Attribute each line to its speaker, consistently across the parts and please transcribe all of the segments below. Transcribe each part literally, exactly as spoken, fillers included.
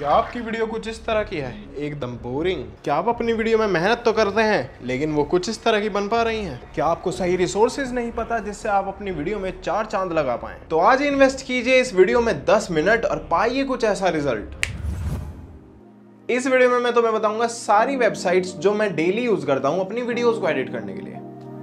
Speaker 1: क्या आपकी वीडियो कुछ इस तरह की है, एकदम बोरिंग? क्या आप अपनी वीडियो में मेहनत तो करते हैं लेकिन वो कुछ इस तरह की बन पा रही हैं? क्या आपको सही रिसोर्सेज नहीं पता जिससे आप अपनी वीडियो में चार चांद लगा पाएं? तो आज इन्वेस्ट कीजिए इस वीडियो में दस मिनट और पाइए कुछ ऐसा रिजल्ट। इस वीडियो में मैं तुम्हें बताऊंगा सारी वेबसाइट्स जो मैं डेली यूज करता हूं अपनी वीडियोस को एडिट करने के लिए।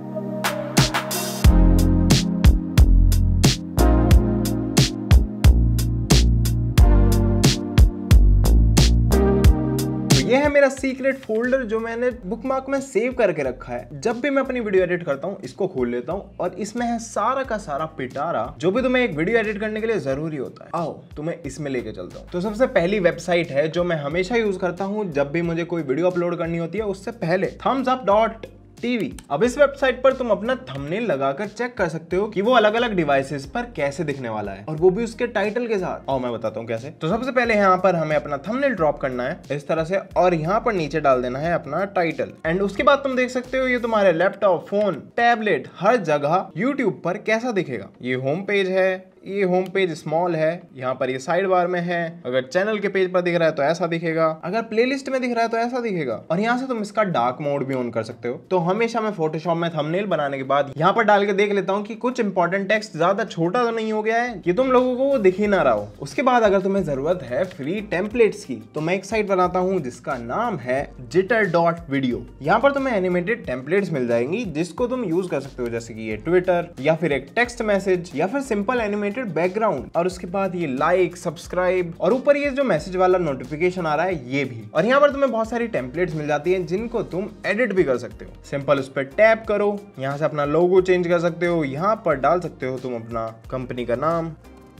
Speaker 1: ये है मेरा सीक्रेट फोल्डर जो मैंने बुकमार्क में सेव करके रखा है। जब भी मैं अपनी वीडियो एडिट करता हूँ इसको खोल लेता हूँ और इसमें है सारा का सारा पिटारा जो भी तुम्हें एक वीडियो एडिट करने के लिए जरूरी होता है। आओ तुम्हें इसमें लेके चलता हूँ। तो सबसे पहली वेबसाइट है जो मैं हमेशा यूज करता हूँ जब भी मुझे कोई वीडियो अपलोड करनी होती है उससे पहले, थम्स अप डॉट टीवी। अब इस वेबसाइट पर तुम अपना थंबनेल लगाकर चेक कर सकते हो कि वो अलग अलग डिवाइसेस पर कैसे दिखने वाला है और वो भी उसके टाइटल के साथ। और मैं बताता हूँ कैसे। तो सबसे पहले यहाँ पर हमें अपना थंबनेल ड्रॉप करना है इस तरह से और यहाँ पर नीचे डाल देना है अपना टाइटल। एंड उसके बाद तुम देख सकते हो ये तुम्हारे लैपटॉप, फोन, टैबलेट, हर जगह यूट्यूब पर कैसा दिखेगा। ये होम पेज है, ये होम पेज स्मॉल है, यहाँ पर ये साइड बार में है। अगर चैनल के पेज पर दिख रहा है तो ऐसा दिखेगा, अगर प्लेलिस्ट में दिख रहा है तो ऐसा दिखेगा। और यहाँ से तुम इसका डार्क मोड भी ऑन कर सकते हो। तो हमेशा मैं फोटोशॉप में थंबनेल बनाने के बाद यहाँ पर डाल के देख लेता हूँ कि कुछ इंपॉर्टेंट टेक्स्ट ज्यादा छोटा तो नहीं हो गया है कि तुम लोगों को वो दिख ही ना रहा हो। उसके बाद अगर तुम्हें जरूरत है फ्री टेम्पलेट्स की तो मैं एक साइट बनाता हूँ जिसका नाम है जिटर डॉट वीडियो। यहाँ पर तुम्हें एनिमेटेड टेम्पलेट्स मिल जाएंगी जिसको तुम यूज कर सकते हो, जैसे कि ये ट्विटर या फिर एक टेक्स्ट मैसेज या फिर सिंपल एनिमेटेड बैकग्राउंड। और उसके बाद ये लाइक, सब्सक्राइब और ऊपर ये जो मैसेज वाला नोटिफिकेशन आ रहा है ये भी। और यहाँ पर तुम्हें बहुत सारी टेम्पलेट्स मिल जाती हैं जिनको तुम एडिट भी कर सकते हो। सिंपल उस पर टैप करो, यहाँ से अपना लोगो चेंज कर सकते हो, यहाँ पर डाल सकते हो तुम अपना कंपनी का नाम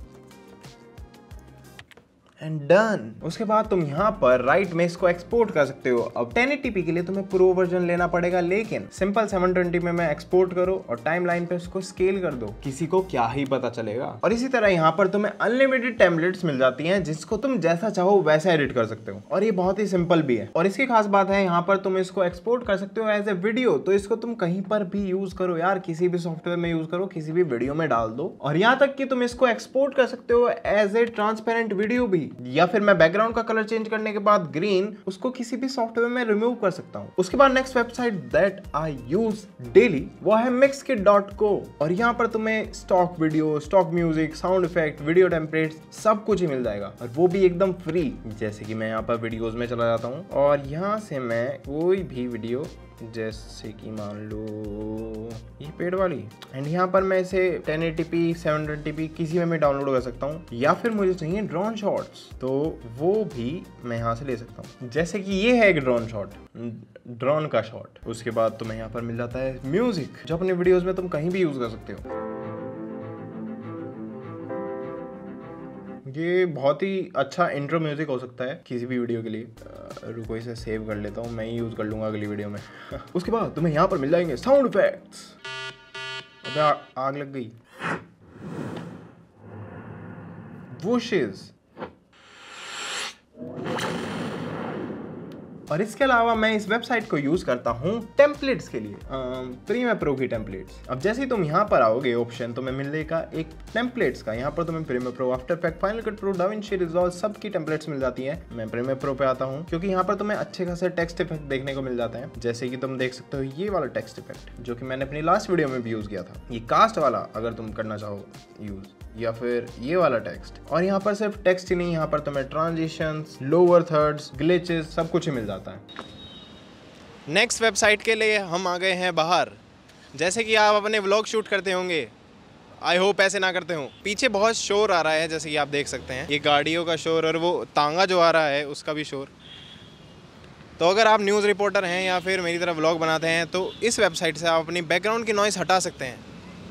Speaker 1: एंड डन। उसके बाद तुम यहाँ पर राइट में इसको एक्सपोर्ट कर सकते हो। अब टेन एटी पी के लिए तुम्हें प्रो वर्जन लेना पड़ेगा लेकिन सिंपल सेवन ट्वेंटी में मैं एक्सपोर्ट करो और टाइमलाइन पे उसको स्केल कर दो, किसी को क्या ही पता चलेगा। और इसी तरह यहाँ पर तुम्हें अनलिमिटेड टेम्पलेट्स मिल जाती हैं जिसको तुम जैसा चाहो वैसा एडिट कर सकते हो और ये बहुत ही सिंपल भी है। और इसकी खास बात है यहाँ पर तुम इसको एक्सपोर्ट कर सकते हो एज ए वीडियो, तो इसको तुम कहीं पर भी यूज करो यार, किसी भी सॉफ्टवेयर में यूज करो, किसी भी वीडियो में डाल दो। और यहाँ तक कि तुम इसको एक्सपोर्ट कर सकते हो एज ए ट्रांसपेरेंट वीडियो भी, या फिर मैं बैकग्राउंड का कलर चेंज करने के बाद ग्रीन उसको किसी भी सॉफ्टवेयर में रिमूव कर सकता हूं। उसके बाद next website that I use daily वो है मिक्सकिट डॉट को। और यहाँ पर तुम्हें stock video, stock music, sound effect, video templates सब कुछ ही मिल जाएगा और वो भी एकदम फ्री। जैसे कि मैं यहाँ पर वीडियोस में चला जाता हूँ और यहाँ से मैं कोई भी वीडियो, जैसे कि मान लो ये पेड वाली, एंड यहाँ पर मैं इसे ten eighty P, seven twenty P किसी में मैं डाउनलोड कर सकता हूँ। या फिर मुझे चाहिए ड्रोन शॉट्स तो वो भी मैं यहाँ से ले सकता हूँ, जैसे कि ये है एक ड्रोन शॉट, ड्रोन का शॉट। उसके बाद तुम्हें यहाँ पर मिल जाता है म्यूजिक जो अपने वीडियोस में तुम कहीं भी यूज कर सकते हो। ये बहुत ही अच्छा इंट्रो म्यूजिक हो सकता है किसी भी वीडियो के लिए। रुको इसे सेव कर लेता हूँ, मैं ही यूज कर लूंगा अगली वीडियो में। उसके बाद तुम्हें यहाँ पर मिल जाएंगे साउंड इफेक्ट्स। अबे आ, आग लग गई। वुशेस। और इसके अलावा मैं इस वेबसाइट को यूज करता हूँ टेम्पलेट्स के लिए, प्रीमियर प्रो की टेम्पलेट्स। अब जैसे ही तुम यहाँ पर आओगे ऑप्शन तुम्हें मिलेगा एक टेम्पलेट्स का। यहाँ पर तुम्हें Premiere Pro, After Effect, Final Cut Pro, DaVinci Resolve सब की टेम्पलेट्स मिल जाती है। मैं प्रीमियर प्रो पे आता हूँ क्योंकि यहाँ पर तुम्हें अच्छे खासे टेक्स्ट इफेक्ट देखने को मिल जाते हैं। जैसे कि तुम देख सकते हो ये वाला टेक्स्ट इफेक्ट जो कि मैंने अपनी लास्ट वीडियो में भी यूज किया था, ये कास्ट वाला अगर तुम करना चाहो यूज, या फिर ये वाला टेक्स्ट। और यहाँ पर सिर्फ टेक्स्ट ही नहीं, यहाँ पर तुम्हें ट्रांजिशंस, लोअर थर्ड्स, ग्लिचेस सब कुछ ही मिल जाता है। नेक्स्ट वेबसाइट के लिए हम आ गए हैं बाहर। जैसे कि आप अपने व्लॉग शूट करते होंगे, आई होप ऐसे ना करते हो। पीछे बहुत शोर आ रहा है जैसे कि आप देख सकते हैं, ये गाड़ियों का शोर और वो तांगा जो आ रहा है उसका भी शोर। तो अगर आप न्यूज़ रिपोर्टर हैं या फिर मेरी तरह व्लॉग बनाते हैं तो इस वेबसाइट से आप अपनी बैकग्राउंड की नॉइस हटा सकते हैं।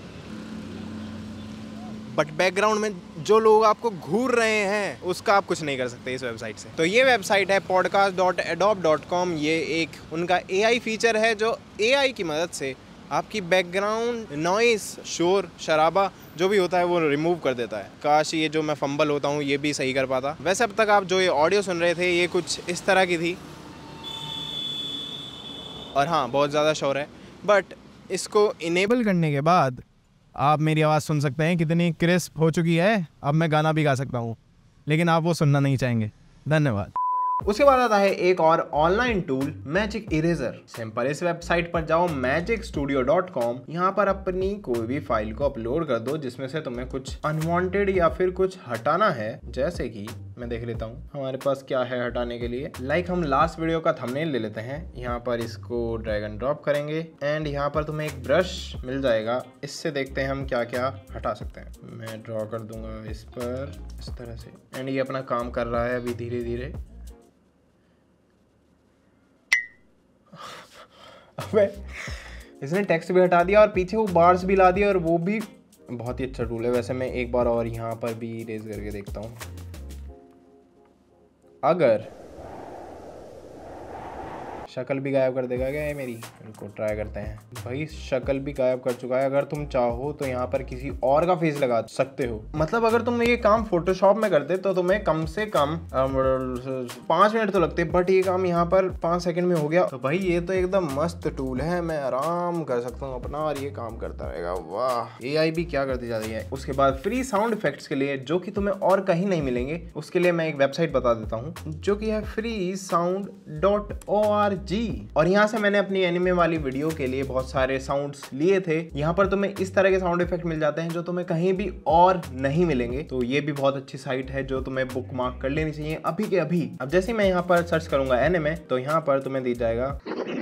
Speaker 1: बट बैकग्राउंड में जो लोग आपको घूर रहे हैं उसका आप कुछ नहीं कर सकते इस वेबसाइट से। तो ये वेबसाइट है podcast dot Adobe dot com. ये एक उनका ए आई फीचर है जो ए आई की मदद से आपकी बैकग्राउंड नॉइस, शोर, शराबा जो भी होता है वो रिमूव कर देता है। काश ये जो मैं फंबल होता हूँ ये भी सही कर पाता। वैसे अब तक आप जो ये ऑडियो सुन रहे थे ये कुछ इस तरह की थी और हाँ बहुत ज़्यादा शोर है, बट इसको इनेबल करने के बाद आप मेरी आवाज़ सुन सकते हैं कितनी क्रिस्प हो चुकी है। अब मैं गाना भी गा सकता हूँ, लेकिन आप वो सुनना नहीं चाहेंगे।
Speaker 2: धन्यवाद।
Speaker 1: उसके बाद आता है एक और online tool, magic eraser. Simple, इस वेबसाइट पर जाओ मैजिक स्टूडियो डॉट कॉम। यहाँ पर अपनी कोई भी फाइल को अपलोड कर दो जिसमें से तुम्हें कुछ अनवांटेड या फिर कुछ हटाना है। जैसे कि मैं देख लेता हूँ हमारे पास क्या है हटाने के लिए। लाइक हम लास्ट वीडियो का थंबनेल ले लेते हैं। यहाँ पर इसको ड्रैग एंड ड्रॉप करेंगे एंड यहाँ पर तुम्हें एक ब्रश मिल जाएगा। इससे देखते हैं हम क्या क्या हटा सकते हैं। मैं ड्रॉ कर दूंगा इस पर इस तरह से एंड ये अपना काम कर रहा है अभी धीरे धीरे। अबे इसने टेक्स्ट भी हटा दिया और पीछे वो बार्स भी ला दिया, और वो भी बहुत ही अच्छा टूल है। वैसे मैं एक बार और यहाँ पर भी इरेज करके देखता हूँ। अगर शक्ल भी गायब कर देगा क्या ये मेरी? इनको ट्राई करते हैं। भाई शक्ल भी गायब कर चुका है। अगर तुम चाहो तो यहाँ पर किसी और का फेस लगा सकते हो। मतलब अगर तुम ये काम फोटोशॉप में करते तो तुम्हें कम से कम पाँच मिनट तो लगते, बट ये काम यहाँ पर पाँच सेकंड में हो गया। तो भाई ये तो एकदम मस्त टूल है। मैं आराम कर सकता हूँ अपना और ये काम करता रहेगा। वाह, ए आई भी क्या करती जा रही है। उसके बाद फ्री साउंड इफेक्ट्स के लिए, जो कि तुम्हें और कहीं नहीं मिलेंगे, उसके लिए मैं एक वेबसाइट बता देता हूँ जो कि है free sound dot O R G. और यहाँ से मैंने अपनी एनिमे वाली वीडियो के लिए बहुत सारे साउंड्स लिए थे। यहाँ पर तुम्हें इस तरह के साउंड इफेक्ट मिल जाते हैं जो तुम्हें कहीं भी और नहीं मिलेंगे। तो ये भी बहुत अच्छी साइट है जो तुम्हें बुकमार्क कर लेनी चाहिए अभी के अभी। अब जैसे मैं यहाँ पर सर्च करूंगा एनिमे, तो यहाँ पर तुम्हें दी जाएगा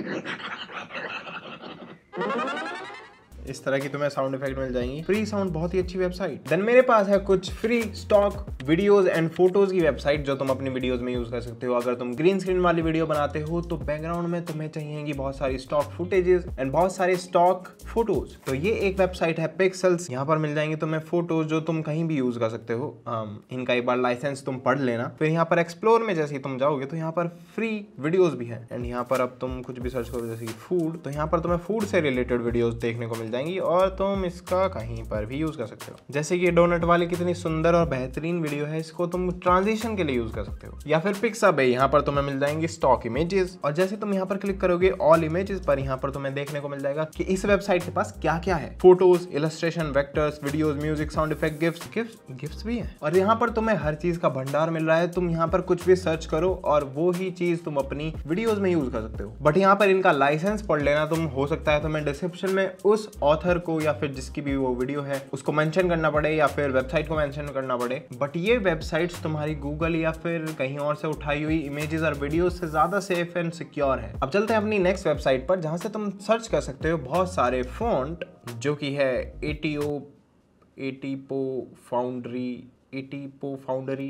Speaker 1: इस तरह की तुम्हें साउंड इफेक्ट मिल जाएंगी। फ्री साउंड बहुत ही अच्छी वेबसाइट। देन मेरे पास है कुछ free stock videos and photos की वेबसाइट जो तुम अपनी वीडियोस में यूज कर सकते हो। अगर तुम ग्रीन स्क्रीन वाली वीडियो बनाते हो तो बैकग्राउंड में तुम्हें चाहिएगी बहुत सारी स्टॉक फुटेजेस एंड बहुत सारे स्टॉक फोटोज। तो ये एक वेबसाइट है पिक्सेल्स। यहाँ पर मिल जाएंगे तुम्हें फोटोज जो तुम कहीं भी यूज कर सकते हो। um, इनका एक बार लाइसेंस तुम पढ़ लेना। फिर यहाँ पर एक्सप्लोर में जैसे ही तुम जाओगे तो यहाँ पर फ्री वीडियोज भी है। एंड यहाँ पर अब तुम कुछ भी सर्च करो जैसे कि फूड, तो यहाँ पर तुम्हें फूड से रिलेटेड वीडियोज देखने को मिल जाएंगी और तुम इसका कहीं पर भी यूज कर सकते हो। जैसे कि डोनट वाली कितनी सुंदर और बेहतरीन वीडियो है, इसको तुम ट्रांजिशन के लिए यूज कर सकते हो। या फिर पिक्सअप है, यहाँ पर तुम्हें मिल जाएंगे स्टॉक इमेजेस। और जैसे तुम यहाँ पर क्लिक करोगे ऑल इमेजेस पर, यहाँ पर तुम्हें देखने को मिल जाएगा कि इस वेबसाइट के पास क्या क्या है। Photos, illustration, vectors, videos, music, sound effect, gifts gifts gifts भी है। और यहाँ पर तुम्हें हर चीज का भंडार मिल रहा है। तुम यहाँ पर कुछ भी सर्च करो और वो ही चीज तुम अपनी वीडियोज में यूज कर सकते हो। बट यहाँ पर इनका लाइसेंस पढ़ लेना। तुम हो सकता है तुम्हें डिस्क्रिप्शन में उस ऑथर को या फिर जिसकी भी वो वीडियो है उसको मेंशन करना पड़े या फिर वेबसाइट को मेंशन करना पड़े। बट ये वेबसाइट्स तुम्हारी गूगल या फिर कहीं और से उठाई हुई इमेजेस और वीडियोस से ज्यादा सेफ एंड सिक्योर है। अब चलते हैं अपनी नेक्स्ट वेबसाइट पर जहां से तुम सर्च कर सकते हो बहुत सारे फॉन्ट, जो कि है एटीओ Atipo foundry Atipo foundry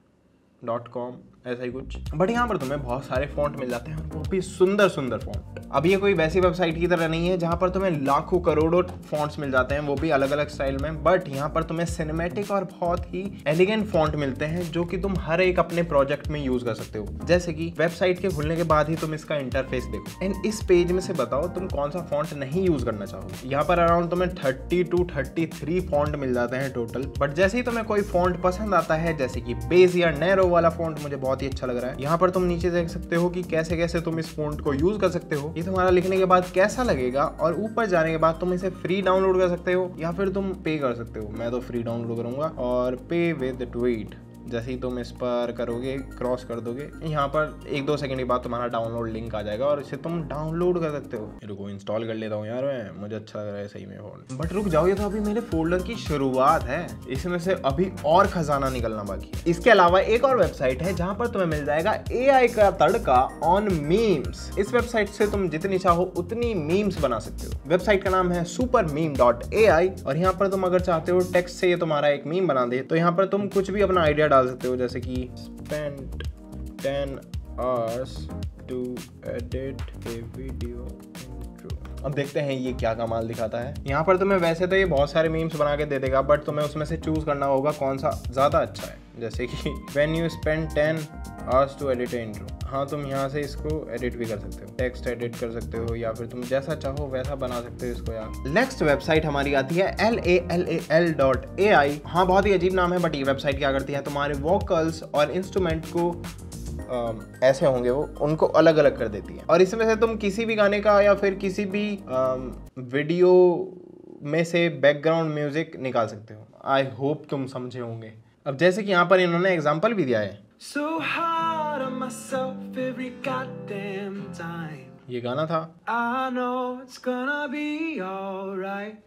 Speaker 1: dot com, ऐसा ही कुछ। बट यहाँ पर तुम्हें बहुत सारे फॉन्ट मिल जाते हैं और वो भी सुंदर सुंदर फॉन्ट। अब ये कोई वैसी वेबसाइट की तरह नहीं है जहाँ पर तुम्हें लाखों करोड़ों फॉन्ट्स मिल जाते हैं, वो भी अलग अलग स्टाइल में। बट यहाँ पर तुम्हें सिनेमैटिक और बहुत ही एलिगेंट फॉन्ट मिलते हैं जो कि तुम हर एक अपने प्रोजेक्ट में यूज कर सकते हो। जैसे कि वेबसाइट के खुलने के बाद ही तुम इसका इंटरफेस देखो एंड इस पेज में से बताओ तुम कौन सा फॉन्ट नहीं यूज करना चाहो। यहाँ पर अराउंड तुम्हें thirty two thirty three font मिल जाते हैं टोटल। बट जैसे ही तुम्हें कोई फॉन्ट पसंद आता है, जैसे कि बेज या नैरो वाला फॉन्ट मुझे बहुत ही अच्छा लग रहा है, यहाँ पर तुम नीचे देख सकते हो कि कैसे कैसे तुम इस फॉन्ट को यूज कर सकते हो, ये तुम्हारा लिखने के बाद कैसा लगेगा। और ऊपर जाने के बाद तुम इसे फ्री डाउनलोड कर सकते हो या फिर तुम पे कर सकते हो। मैं तो फ्री डाउनलोड करूंगा और पे विद ट्वीट। जैसे ही तुम इस पर करोगे, क्रॉस कर दोगे, यहाँ पर एक दो सेकंड के बाद तुम्हारा डाउनलोड लिंक आ जाएगा और इसे तुम डाउनलोड कर सकते हो। रुको इंस्टॉल कर लेता हूँ यार, मैं मुझे अच्छा लग रहा है सही में फोन। बट रुक जाओ, ये तो अभी मेरे फोल्डर की शुरुआत है, इसमें से अभी और खजाना निकलना बाकी है। इसके अलावा एक और वेबसाइट है जहाँ पर तुम्हें मिल जाएगा ए आई का तड़का ऑन मीम्स। इस वेबसाइट से तुम जितनी चाहो उतनी मीम्स बना सकते हो। वेबसाइट का नाम है super meme dot A I और यहाँ पर तुम अगर चाहते हो टेक्स्ट से ये तुम्हारा एक मीम बना दे, तो यहाँ पर तुम कुछ भी अपना आइडिया डाल सकते हो। जैसे कि spent ten hours to edit a video intro। अब देखते हैं ये क्या कमाल दिखाता है। यहाँ पर तुम्हें वैसे तो ये बहुत सारे मीम्स बना के दे देगा, बट तुम्हें उसमें से चूज करना होगा कौन सा ज्यादा अच्छा है। जैसे कि when you spend ten hours to edit an intro। हाँ, तुम यहाँ से इसको एडिट भी कर सकते हो, टेक्स्ट एडिट कर सकते हो या फिर तुम जैसा चाहो वैसा बना सकते हो इसको यार। नेक्स्ट वेबसाइट हमारी आती है L A L A L dot A I. हाँ, बहुत ही अजीब नाम है, बट ये वेबसाइट क्या करती है, तुम्हारे वोकल्स और इंस्ट्रूमेंट को आ, ऐसे होंगे वो, उनको अलग अलग कर देती है। और इसमें से तुम किसी भी गाने का या फिर किसी भी आ, वीडियो में से बैकग्राउंड म्यूजिक निकाल सकते हो। आई होप तुम समझे होंगे। अब जैसे कि यहाँ पर इन्होंने एग्जाम्पल भी दिया है,
Speaker 2: So hard on myself every goddamn time.
Speaker 1: ये गाना था।
Speaker 2: I know it's gonna be alright.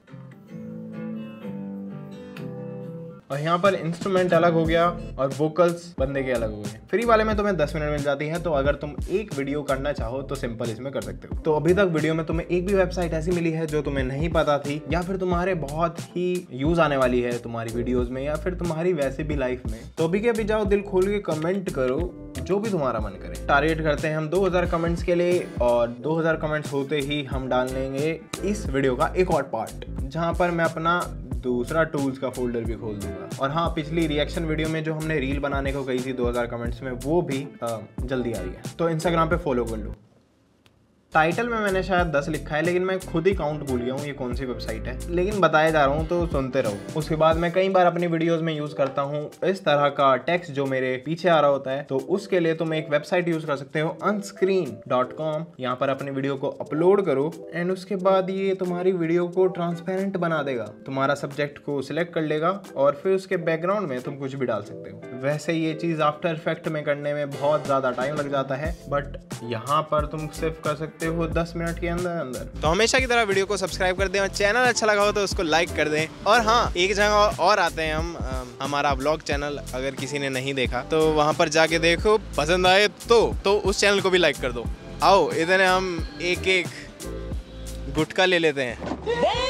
Speaker 1: और यहाँ पर इंस्ट्रूमेंट अलग हो गया और वोकल्स बंदे के अलग हो गए। फ्री वाले में तुम्हें दस मिनट मिल जाती है, तो अगर तुम एक वीडियो करना चाहो तो सिंपल इसमें कर सकते हो। तो अभी तक वीडियो में तुम्हें एक भी वेबसाइट ऐसी मिली है जो तुम्हें नहीं पता थी, या फिर तुम्हारे बहुत ही यूज आने वाली है तुम्हारी वीडियोज में, या फिर तुम्हारी वैसे भी लाइफ में, तो अभी के अभी जाओ, दिल खोल के कमेंट करो जो भी तुम्हारा मन करे। टारगेट करते हैं हम दो हज़ार कमेंट्स के लिए, और दो हज़ार कमेंट्स होते ही हम डाल लेंगे इस वीडियो का एक और पार्ट, जहाँ पर मैं अपना दूसरा टूल्स का फोल्डर भी खोल दूंगा। और हाँ, पिछली रिएक्शन वीडियो में जो हमने रील बनाने को कही थी दो हज़ार कमेंट्स में, वो भी आ, जल्दी आ रही है, तो इंस्टाग्राम पे फॉलो कर लो। टाइटल में मैंने शायद दस लिखा है, लेकिन मैं खुद ही काउंट भूल गया हूँ ये कौन सी वेबसाइट है, लेकिन बताया जा रहा हूँ तो सुनते रहो। उसके बाद मैं कई बार अपनी वीडियोस में यूज करता हूँ इस तरह का टेक्स्ट जो मेरे पीछे आ रहा होता है, तो उसके लिए तुम एक वेबसाइट यूज कर सकते हो, अनस्क्रीन डॉट कॉम। यहाँ पर अपनी वीडियो को अपलोड करो एंड उसके बाद ये तुम्हारी वीडियो को ट्रांसपेरेंट बना देगा, तुम्हारा सब्जेक्ट को सिलेक्ट कर लेगा और फिर उसके बैकग्राउंड में तुम कुछ भी डाल सकते हो। वैसे ये चीज आफ्टर इफेक्ट में करने में बहुत ज्यादा टाइम लग जाता है, बट यहाँ पर तुम सिर्फ कर सकते हो दस मिनट के अंदर अंदर। तो हमेशा की तरह वीडियो को सब्सक्राइब कर दें और चैनल अच्छा लगा हो तो उसको लाइक कर दें। और हाँ, एक जगह और आते हैं हम, हमारा व्लॉग चैनल अगर किसी ने नहीं देखा तो वहाँ पर जाके देखो, पसंद आए तो तो उस चैनल को भी लाइक कर दो। आओ इधर हम एक एक गुटखा ले लेते हैं।